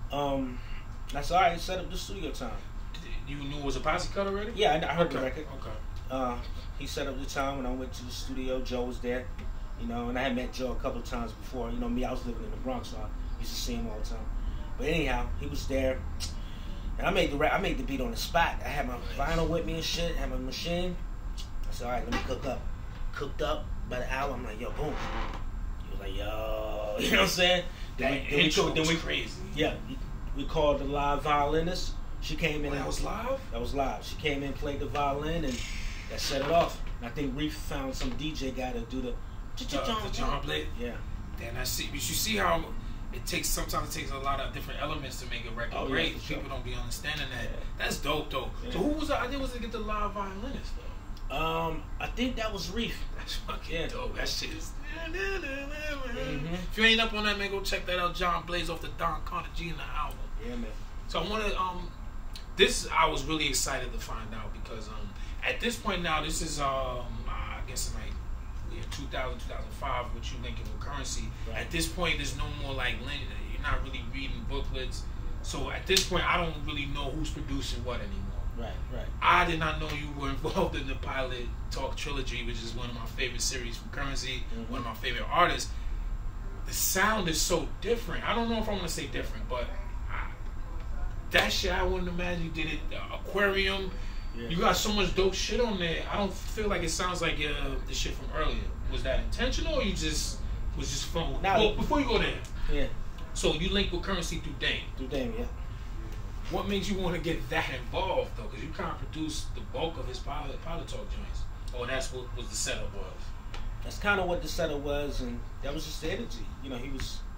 That's all right. Set up the studio time. You knew it was a posse cut already? Yeah, I heard the record. Okay. He set up the time when I went to the studio. Joe was there. You know, and I had met Joe a couple of times before. You know, me, I was living in the Bronx, so I used to see him all the time. But anyhow, he was there, and I made the beat on the spot. I had my vinyl with me and shit, had my machine. I said, all right, let me cook up. Cooked up by the hour. I'm like, yo, boom. He was like, yo, you know what I'm saying? Then we crazy. Yeah, we called the live violinist. She came in. That was live? That was live. She came in, played the violin, and that set it off. And I think Reef found some DJ guy to do the John Blade. Yeah. And I see. You see how sometimes it takes a lot of different elements to make a record great. Yeah, sure. People don't be understanding that. Yeah. That's dope though. Yeah. So who was the idea was to get the live violinist though? I think that was Reef. That's fucking dope. That shit is. Mm-hmm. If you ain't up on that, man, go check that out. John Blaze off the Don Carter Gina album. Yeah, man. So I wanted this. I was really excited to find out because at this point now, this is I guess in like 2000, 2005, what you linking with Currensy. Right. At this point, there's no more like you're not really reading booklets. So at this point, I don't really know who's producing what anymore. Right. I did not know you were involved in the Pilot Talk trilogy, which is one of my favorite series from Currensy, one of my favorite artists. The sound is so different. I don't know if I want to say different, but that shit I wouldn't imagine you did it. Aquarium, you got so much dope shit on there. I don't feel like it sounds like the shit from earlier. Was that intentional, or you just was just fun? Well, before you go there, so you linked with Currensy through Deme. Through Deme, yeah. What made you want to get that involved though? Because you kind of produced the bulk of his Pilot Talk joints. Oh, that's what was the setup was. That's kind of what the setup was, and that was just the energy. You know,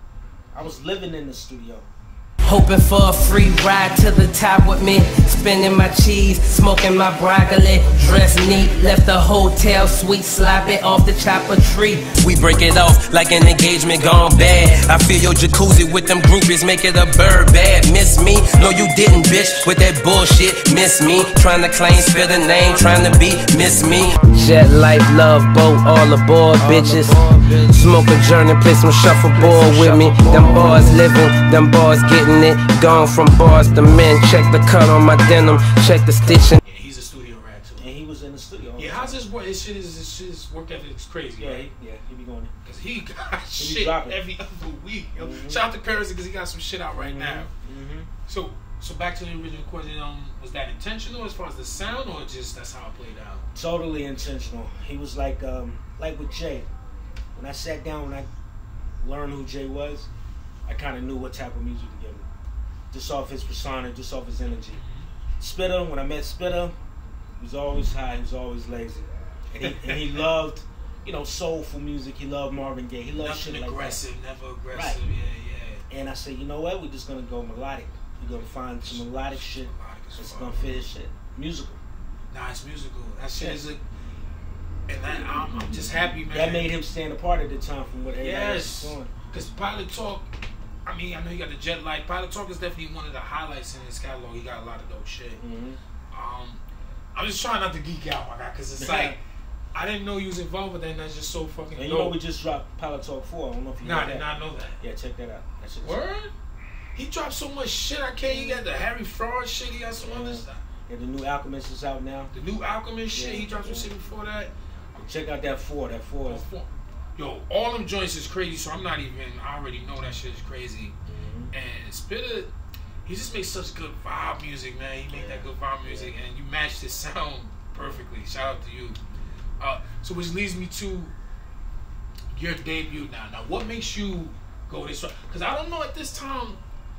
I was living in the studio. Hoping for a free ride to the top with me. Spinning my cheese, smoking my broccoli. Dressed neat, left the hotel suite, sloppy off the chopper tree. We break it off like an engagement gone bad. I feel your jacuzzi with them groupies, make it a bird bad. Miss me? No, you didn't, bitch. With that bullshit, miss me. Trying to claim, spell the name, trying to be, miss me. Jet life, love boat, all aboard, bitches. Smoke a journey, play some shuffleboard with me. Them bars living, them bars getting it. Gone from bars to men. Check the cut on my denim. Check the stitching. Yeah, he's a studio rat too. And he was in the studio. Yeah, how's his work? His shit's work ethic is crazy. Yeah, right? he be going. Cause he got shit every other week. Yo. Shout out to Currensy because he got some shit out right now. So back to the original question. Was that intentional as far as the sound, or just that's how it played out? Totally intentional. He was like with Jay. When I sat down, when I learned who Jay was, I kind of knew what type of music to give him. Just off his persona, just off his energy. Spitter, when I met Spitter, he was always high, he was always lazy. And he loved, soulful music. He loved Marvin Gaye. He loved shit like that. Never aggressive. Right. Yeah. And I said, you know what? We're just going to go melodic. We're going to find some melodic shit that's going to fit his shit. Musical. Nah, it's musical. That shit is and I'm just happy, man. That made him stand apart at the time from what everybody else was doing. Because Pilot Talk, I mean, I know he got the Jet Light. Pilot Talk is definitely one of the highlights in his catalog. He got a lot of dope shit. I'm just trying not to geek out, my guy, because it's like, I didn't know he was involved with that, and that's just so fucking dope. And you know we just dropped Pilot Talk 4. I don't know if you know that. I did not know that. Yeah, check that out. That shit's Word? He dropped so much shit, I can't. He got the Harry Fraud shit, he got some other stuff. Yeah, the new Alchemist is out now. The new Alchemist shit, he dropped some shit before that. Check out that 4. That 4 is... Yo, all them joints is crazy, so I'm not even... I already know that shit is crazy. And Spitter, he just makes such good vibe music, man. He made that good vibe music, and you matched his sound perfectly. Shout out to you. So which leads me to your debut now. Now, what makes you go this route? Because I don't know at this time,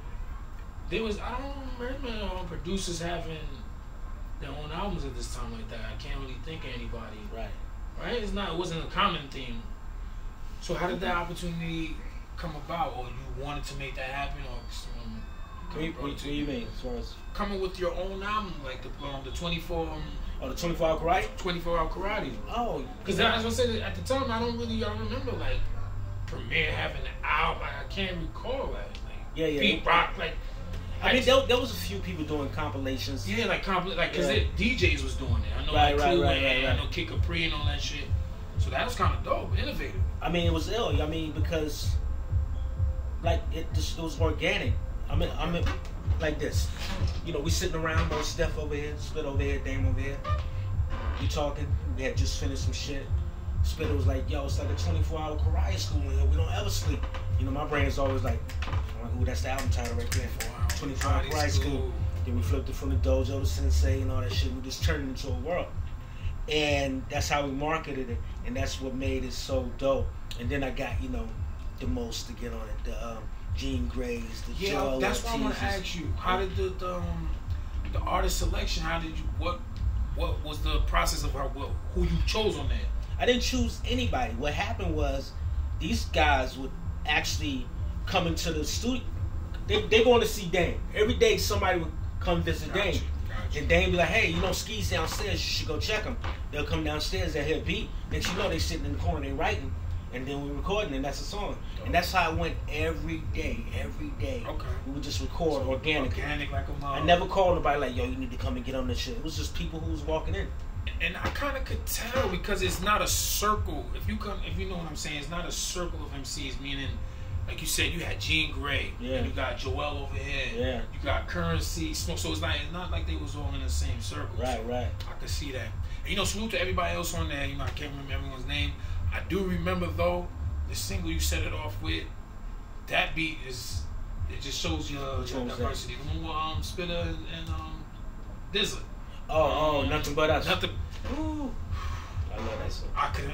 I don't remember producers having their own albums at this time like that. I can't really think of anybody. Right? It wasn't a common theme. So how did that opportunity come about, or you wanted to make that happen, or what do you mean as far as coming with your own album, like the 24? The 24-hour karate. 24-hour karate. Oh, because as I said at the time, I remember like Premier having an album. I can't recall that. Like, Beat Rock, like. I mean, there was a few people doing compilations. Yeah, because DJs was doing it. I know Clue and I know Kid Capri and all that shit. So that was kind of dope, innovative. I mean, it was ill. I mean, because it was organic. I mean, like this. We sitting around, Steph over here, Spit over here, Dame over here. We talking. We had just finished some shit. Spitter was like, yo, it's like a 24-hour karate school in here. We don't ever sleep. You know, my brain is always like, ooh, that's the album title right there. 24-hour karate school. Then we flipped it from the dojo to sensei and all that shit. We just turned it into a world. And that's how we marketed it. And that's what made it so dope. And then I got, you know, the most to get on it. The Jean Grays, the Joel. Yeah, that's what I want to ask you. How did the artist selection, how did you, what was the process of who you chose on that? I didn't choose anybody. What happened was these guys would actually come into the studio. They going to see Dame. Every day somebody would come visit Dame. And Dame be like, hey, you know Ski's downstairs, you should go check him. They'll come downstairs, they'll hear a beat. Next you know, they sitting in the corner, they writing. And then we recording, and that's a song. And that's how it went every day. Okay. We would just record organically. Organic like a mother. I never called nobody like, yo, you need to come and get on this shit. It was just people who was walking in. And I kind of could tell because it's not a circle. If you know what I'm saying, it's not a circle of MCs. Meaning, like you said, you had Jean Grey, and you got Joel over here, you got Currensy, so it's not like they was all in the same circle. Right. I could see that. And, you know, salute to everybody else on there. You know, I can't remember everyone's name. I do remember though the single you set it off with. That beat is, it just shows your diversity. The one with Spitter and Dizza. Oh, Nothing But Us. Nothing. Ooh. I love that song.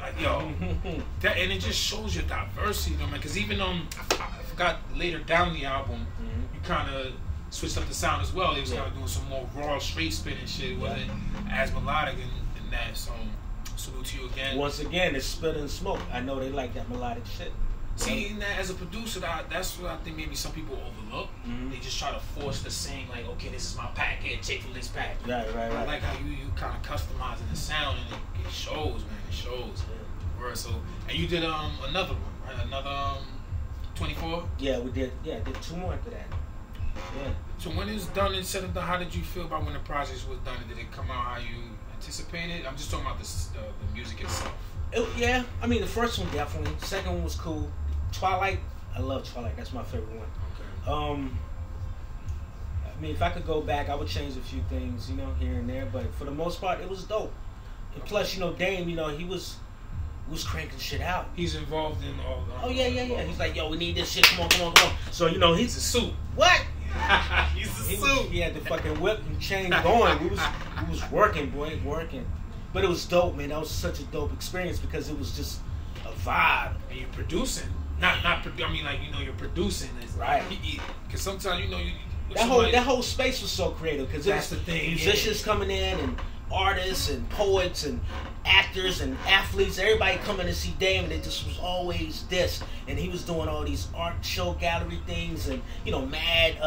That, and it just shows your diversity, though, man. Because even I forgot later down the album, you kind of switched up the sound as well. They was kind of doing some more raw, straight spin and shit. It wasn't as melodic in that. So salute to you again. Once again, it's Spitter and Smoke. I know they like that melodic shit. See, that as a producer, that's what I think maybe some people overlook. They just try to force the same, like, okay, this is my pack, here, take from this pack. Right. I like how you kind of customizing the sound, and it shows, man. It shows. Yeah. So, and you did another one, right? Another 24. Yeah, we did. Yeah, did 2 more after that. Yeah. So when it's done and said and done, how did you feel about when the project was done? Did it come out how you anticipated? I'm just talking about the music itself. Yeah, I mean the first one definitely. The second one was cool. Twilight, I love Twilight. That's my favorite one. Okay. I mean, if I could go back, I would change a few things, you know, here and there. But for the most part, it was dope. And plus, you know, Dame, you know, he was cranking shit out. He's involved in all. Oh yeah. He's like, yo, we need this shit. Come on. So you know, he's a suit. What? He's a suit. He had the fucking whip and chain going. We was working, boy, working. But it was dope, man. That was such a dope experience because it was just a vibe. And you're producing. I mean, like, you know, you're producing this, right? Because sometimes, you know, that whole space was so creative because that's the thing. Musicians coming in and artists and poets and actors and athletes, everybody coming to see Dame, and it just was always this. And he was doing all these art show gallery things, and you know, mad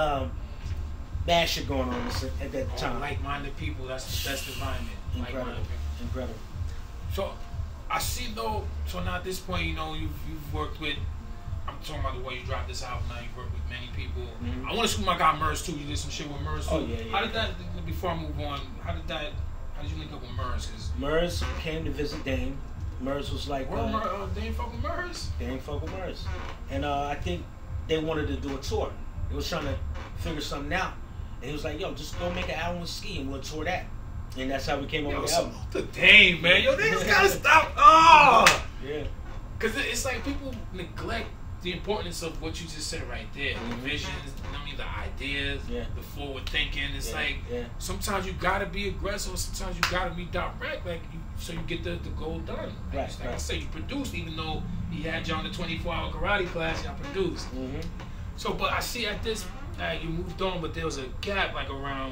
shit going on at that time. Like-minded people. That's the best environment. Incredible. So I see though. So now at this point, you know, you've worked with. I'm talking about the way you dropped this album. Now you've worked with many people. I want to shoot my guy Murs too. You did some shit with Murs too. Oh yeah. How did that? Before I move on, how did you link up with Murs? Murs came to visit Dame. Murs was like, Dame fuck with Murs. Dame fuck with Murs, and I think they wanted to do a tour. They was trying to figure something out, and he was like, "Yo, just go make an album with Ski, and we'll tour that." And that's how we came up with the album. The Dame, man. Yo, they just gotta stop. Oh, yeah. Because it's like people neglect the importance of what you just said right there. The visions, the ideas, the forward thinking. It's like sometimes you gotta be aggressive, sometimes you gotta be direct, so you get the goal done. Like I said, you produced, even though he had you on the 24-hour karate class, y'all produced. So, but I see at this, you moved on, but there was a gap like around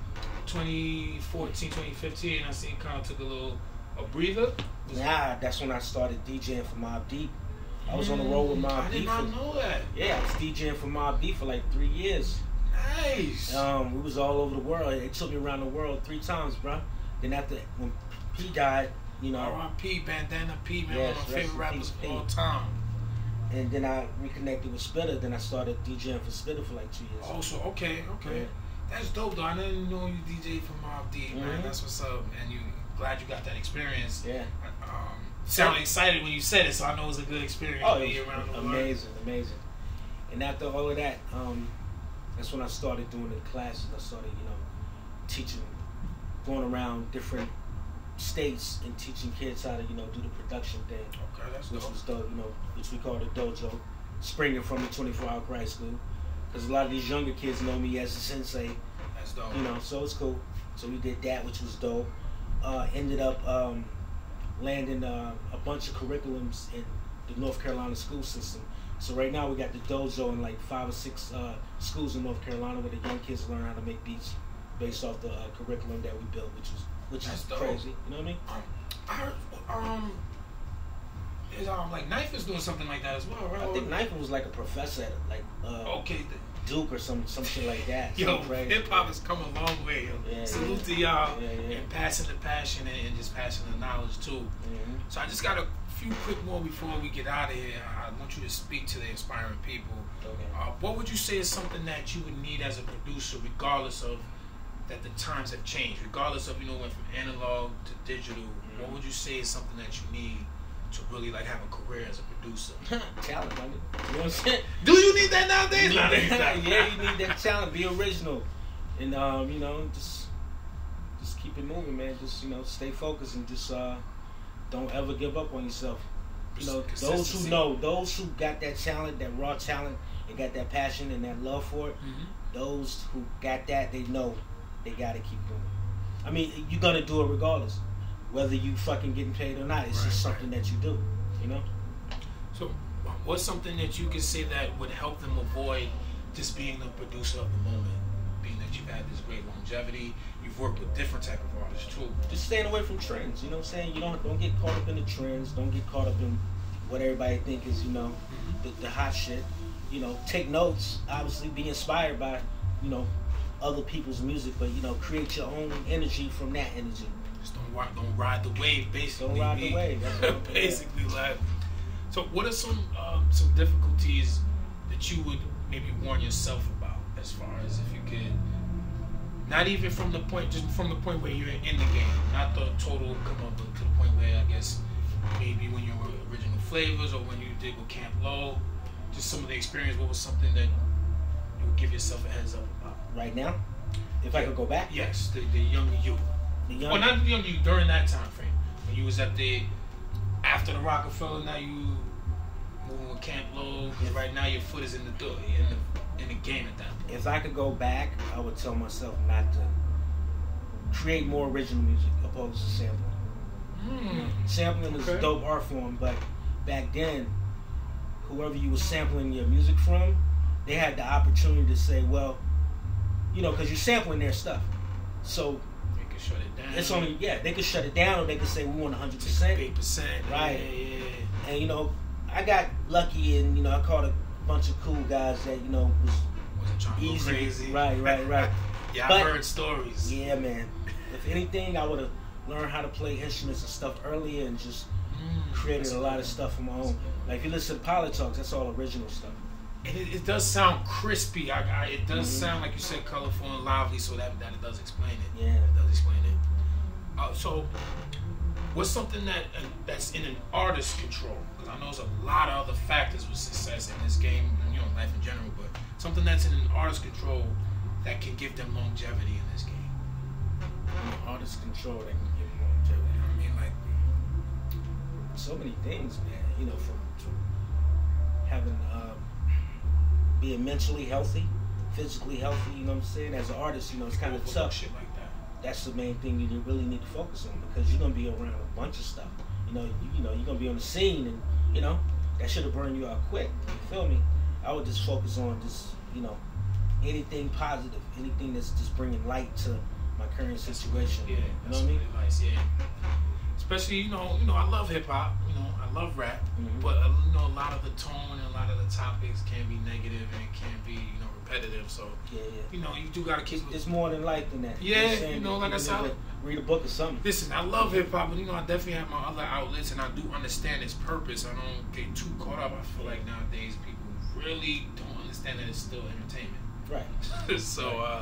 2014, 2015. I see it kind of took a breather. Nah, that's when I started DJing for Mobb Deep. I was on the road with Mobb Deep. I did not know that. Yeah, I was DJing for Mobb Deep for like 3 years. Nice. We was all over the world. It took me around the world 3 times, bro. Then after, when P died, you know. R.I.P. Bandana P, man, one of my favorite rappers of all time. And then I reconnected with Spitter. Then I started DJing for Spitter for like 2 years. Oh, so okay. Yeah. That's dope, though. I didn't know you DJed for Mobb Deep, man. That's what's up. And you glad you got that experience. Yeah. Sounded excited when you said it, so I know it was a good experience. Oh, it was amazing. And after all of that, that's when I started doing the classes. I started, you know, teaching, going around different states and teaching kids how to, you know, do the production thing. Okay, that's which dope. was dope, you know, which we call the dojo, springing from the 24-hour karate school. Because a lot of these younger kids know me as a sensei. That's dope. You know, so it's cool. So we did that, which was dope. Ended up landing a bunch of curriculums in the North Carolina school system. So right now we got the dojo in like 5 or 6 schools in North Carolina where the young kids learn how to make beats based off the curriculum that we built, which is crazy. You know what I mean? I heard is like Knife is doing something like that as well, right? I think Knife was like a professor at like okay. Duke or some shit like that. Yo, hip hop has come a long way. Yo. Yeah, salute to y'all and passing the passion and just passing the knowledge too. So I just got a few quick more before we get out of here. I want you to speak to the inspiring people. Okay. What would you say is something that you would need as a producer, regardless of that the times have changed, regardless of, you know, went from analog to digital? What would you say is something that you need to really like have a career as a producer? Talent, man. You know what I'm saying? Do you need that nowadays? Yeah, you need that talent. Be original, and you know, just keep it moving, man. Just, you know, stay focused and just don't ever give up on yourself. You know, those who got that talent, that raw talent, and got that passion and that love for it. Those who got that, they know they gotta keep doing it. I mean, you're gonna do it regardless, whether you fucking getting paid or not. It's just something that you do, you know? So what's something that you can say that would help them avoid just being the producer of the moment, being that you've had this great longevity, you've worked with different type of artists too? Just staying away from trends, you know what I'm saying? You don't get caught up in the trends, don't get caught up in what everybody think is, you know, the hot shit. You know, take notes, obviously be inspired by, you know, other people's music, but, you know, create your own energy from that energy. Just don't ride the wave, basically. Don't ride the wave. That's basically, like. So, what are some difficulties that you would maybe warn yourself about, as far as if you could, not even from the point, just from the point where you're in the game, not the total come up, but to the point where I guess maybe when you were original flavors or when you did with Camp Low, just some of the experience. What was something that you would give yourself a heads up about? Right now, if I could go back. Yes, the young you. Well, not the young you during that time frame when you was at the after the Rocafella. Now you moving with Camp Low. Right now your foot is in the door, in the game at that point. If I could go back, I would tell myself not to create more original music opposed to sampling. Sampling is a dope art form, but back then, whoever you were sampling your music from, they had the opportunity to say, well, you know, because you're sampling their stuff, so they could shut it down. It's only they could shut it down, or they could say we want 100%, 8%, right? Yeah. And you know, I got lucky, and you know, I caught a bunch of cool guys that, you know, wasn't trying to go easy, crazy. Right. Yeah, but, I've heard stories. Yeah, man. If anything, I would have learned how to play instruments and stuff earlier, and just created a lot of stuff on my own. Like if you listen to Pilot Talks, that's all original stuff. And it does sound crispy. It does sound, like you said, colorful and lively, so that it does explain it. Yeah. It does explain it. So, what's something that's in an artist's control? Because I know there's a lot of other factors with success in this game, and, you know, life in general, but something that's in an artist's control that can give them longevity in this game. Artist's control that can give them longevity. I mean, like, so many things, man. You know, from having being mentally healthy, physically healthy. You know what I'm saying? As an artist, you know, it's kind of tough. Shit like that. That's the main thing you really need to focus on, because you're gonna be around a bunch of stuff. You know, you're gonna be on the scene, and you know that should have burned you out quick. You feel me? I would just focus on just, you know, anything positive, anything that's just bringing light to my current situation. Yeah, you know what I mean? Advice, yeah. Especially, you know, I love hip hop. You know, I love rap, but you know, a lot of the tone and a lot of the topics can be negative and it can be, you know, repetitive. So you know, you do gotta keep. It's more than life than that. Yeah, you know, like I said, read a book or something. Listen, I love hip hop, but you know, I definitely have my other outlets, and I do understand its purpose. I don't get too caught up. I feel like nowadays people really don't understand that it's still entertainment. Right. So,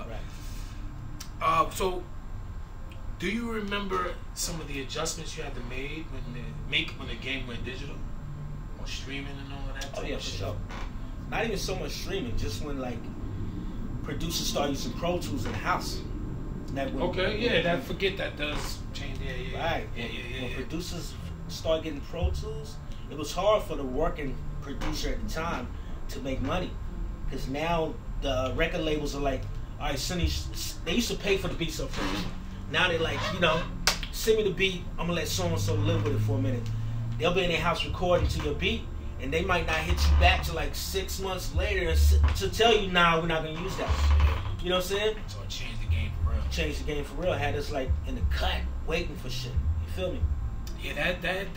so. Do you remember some of the adjustments you had to make when the game went digital, or streaming and all of that? Oh yeah, for sure. Not even so much streaming, just when like producers start using Pro Tools in the house. Forget that does change Right. When producers start getting Pro Tools, it was hard for the working producer at the time to make money, because now the record labels are like, all right, they used to pay for the beats up front. Now they're like, send me the beat, I'm gonna let so-and-so live with it for a minute. They'll be in their house recording to your beat, and they might not hit you back to like 6 months later to tell you, nah, we're not gonna use that. You know what I'm saying? So it changed the game for real. Changed the game for real. Had us like in the cut, waiting for shit. You feel me? Yeah,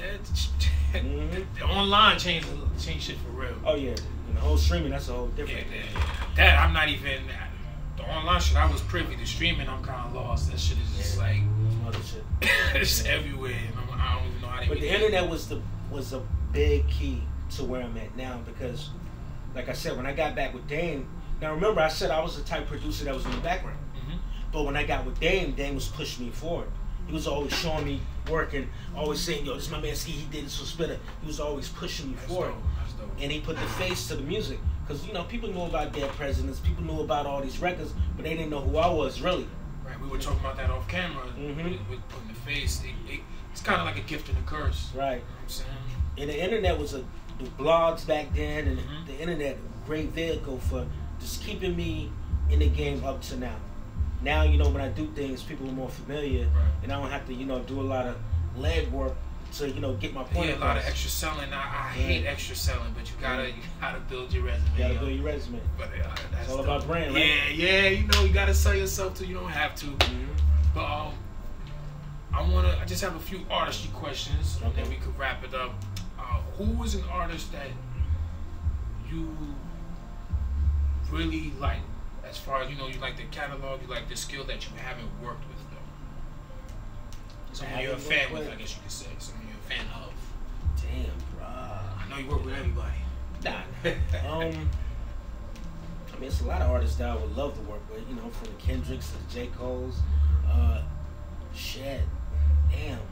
the online changed shit for real. Oh yeah, and the whole streaming, that's a whole different. That I'm not even. The online shit, I was privy to. Streaming, I'm kind of lost. That shit is just like other shit. It's everywhere. I don't even know how they. But the internet was a big key to where I'm at now, because, like I said, when I got back with Dame. Now remember, I said I was the type of producer that was in the background. Mm-hmm. But when I got with Dame was pushing me forward. He was always showing me working, always saying, yo, this is my man Ski, he did this for Spitter. He was always pushing me forward. That's dope. And he put the face to the music. Because, people knew about Dead Presidents, people knew about all these records, but they didn't know who I was, really. Right, we were talking about that off camera, with putting the face. It's kind of like a gift and a curse. Right. You know what I'm saying? And the internet was the blogs back then, and the internet, a great vehicle for just keeping me in the game up to now. Now, when I do things, people are more familiar, and I don't have to, do a lot of leg work to, get my point across. A lot of extra selling. I hate extra selling, but you gotta build your resume. You gotta build your resume. But that's it's all about brand, right? Yeah, you gotta sell yourself till you don't have to. But I just have a few artistry questions, and then we could wrap it up. Who was an artist that you really like? As far as you like the catalog, you like the skill that you haven't worked with though. Someone you're a fan with, I guess you could say. Someone you're a fan of. Damn, bro. I know you work with everybody. Nah. It's a lot of artists that I would love to work with. From the Kendricks to the J. Cole's. Shit. Damn.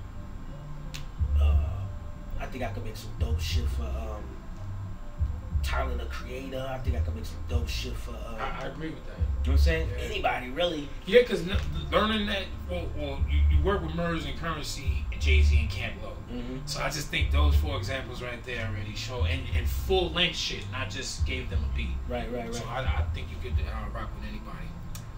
I think I could make some dope shit for Tyler the Creator. I think I could make some dope shit for. I agree with that. You know what I'm saying? Yeah. Anybody, really. Yeah, because learning that, you work with Murs and Currensy, Jay-Z and Camp Lo. So I just think those 4 examples right there already show, and full length shit, not just gave them a beat. Right. So I think you could rock with anybody.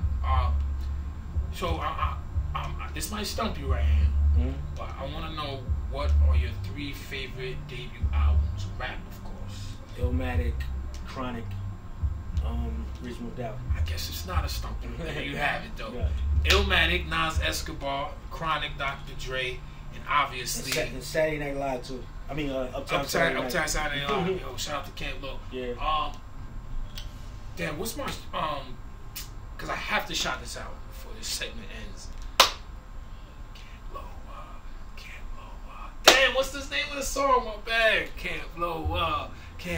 So this might stump you right here, but I want to know, what are your 3 favorite debut albums? Rap, of course. Illmatic, Chronic, Reasonable Doubt. I guess it's not a stump. There you have it, though. Yeah. Illmatic, Nas Escobar, Chronic, Dr. Dre, and obviously... And Saturday Night Live, too. I mean, Uptown Saturday Night. Saturday Night Live. Yo, shout out to Camp Lo. Yeah. Damn, what's my... Because I have to shout this out before this segment ends. Damn, what's the name of the song? My bad. Can't blow up.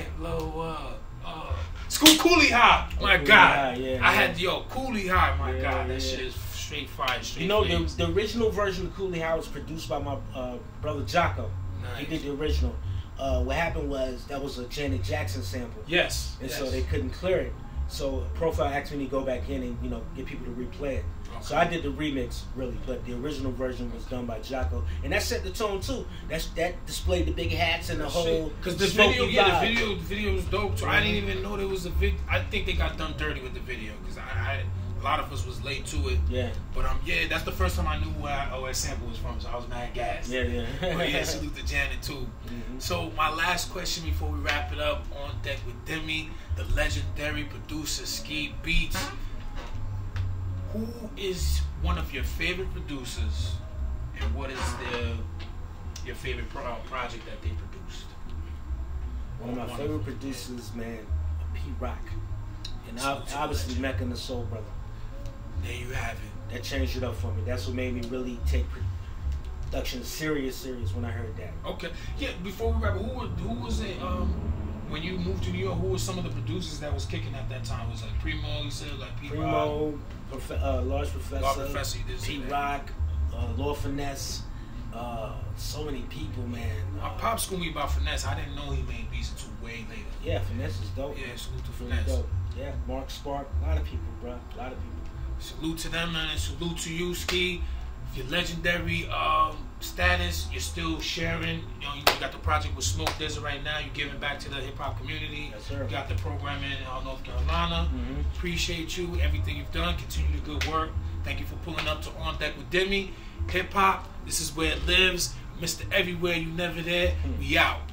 School Coolie High. My God. I had Coolie High. My God, that shit is straight fire. The original version of Coolie High was produced by my brother Jocko. Nice. He did the original. What happened was that was a Janet Jackson sample. Yes. And so they couldn't clear it. So Profile asked me to go back in and get people to replay it. Okay. So I did the remix really, but the original version was done by Jocko, and that set the tone too. That displayed the big hats and the whole. Because the video was dope. So I didn't even know there was a video. I think they got done dirty with the video because a lot of us was late to it. Yeah. But that's the first time I knew where that sample was from. So I was mad gassed. Yeah. But salute to Janet too. So my last question before we wrap it up on Deck Wit Deme, the legendary producer Ski Beatz. Who is one of your favorite producers, and what is your favorite project that they produced? One of my favorite producers, man, P-Rock. And obviously Mecca and the Soul Brother. There you have it. That changed it up for me. That's what made me really take production serious when I heard that. Okay. Yeah, before we wrap up, who was it, when you moved to New York, who were some of the producers that was kicking at that time? Was it like Primo, you said, like Primo, Large Professor, P-Rock, Lord Finesse, so many people, man. My pops schooled me about Finesse. I didn't know he made beats until way later. Yeah, Finesse is dope. Yeah, salute to Finesse. Dope. Yeah, Mark Spark, a lot of people, bro. A lot of people. Salute to them, man, and salute to you, Ski. your legendary status, you're still sharing. You know, you got the project with Smoke Desert right now. You're giving back to the hip hop community. Yes, sir. You got the program in North Carolina. Appreciate you, everything you've done. Continue the good work. Thank you for pulling up to On Deck with Deme. Hip hop, this is where it lives. Mr. Everywhere, you never there. We out.